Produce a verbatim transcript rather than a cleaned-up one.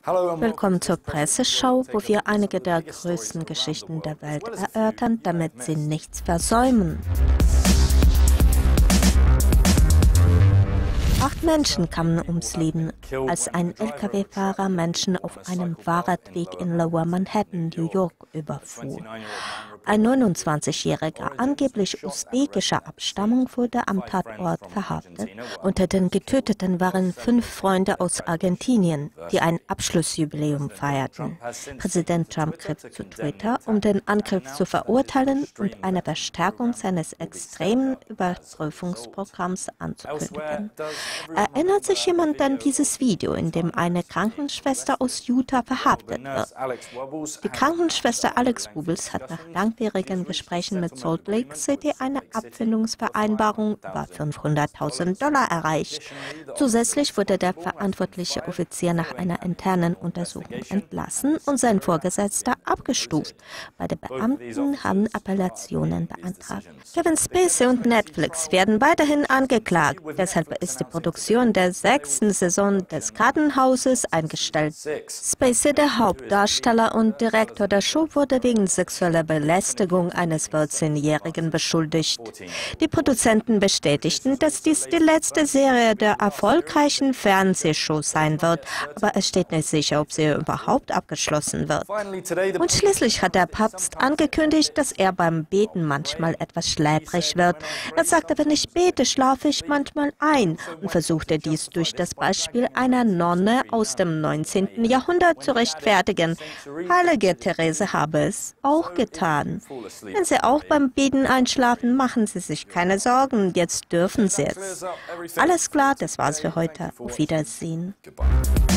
Willkommen zur Presseschau, wo wir einige der größten Geschichten der Welt erörtern, damit Sie nichts versäumen. Acht Menschen kamen ums Leben, als ein L K W-Fahrer Menschen auf einem Fahrradweg in Lower Manhattan, New York, überfuhr. Ein neunundzwanzigjähriger, angeblich usbekischer Abstammung, wurde am Tatort verhaftet. Unter den Getöteten waren fünf Freunde aus Argentinien, die ein Abschlussjubiläum feierten. Präsident Trump griff zu Twitter, um den Angriff zu verurteilen und eine Verstärkung seines extremen Überprüfungsprogramms anzukündigen. Erinnert sich jemand an dieses Video, in dem eine Krankenschwester aus Utah verhaftet wird? Die Krankenschwester Alex Bubels hat nach langwierigen Gesprächen mit Salt Lake City eine Abfindungsvereinbarung über fünfhunderttausend Dollar erreicht. Zusätzlich wurde der verantwortliche Offizier nach einer internen Untersuchung entlassen und sein Vorgesetzter abgestuft. Beide Beamten haben Appellationen beantragt. Kevin Spacey und Netflix werden weiterhin angeklagt. Deshalb ist die Produktion der sechsten Saison des Kartenhauses eingestellt. Spacey, der Hauptdarsteller und Direktor der Show, wurde wegen sexueller Belästigung eines vierzehnjährigen beschuldigt. Die Produzenten bestätigten, dass dies die letzte Serie der erfolgreichen Fernsehshow sein wird, aber es steht nicht sicher, ob sie überhaupt abgeschlossen wird. Und schließlich hat der Papst angekündigt, dass er beim Beten manchmal etwas schläfrig wird. Er sagte, wenn ich bete, schlafe ich manchmal ein, und versuchte dies durch das Beispiel einer Nonne aus dem neunzehnten Jahrhundert zu rechtfertigen. Heilige Therese habe es auch getan. Wenn Sie auch beim Beten einschlafen, machen Sie sich keine Sorgen, jetzt dürfen Sie es. Alles klar, das war's für heute. Auf Wiedersehen.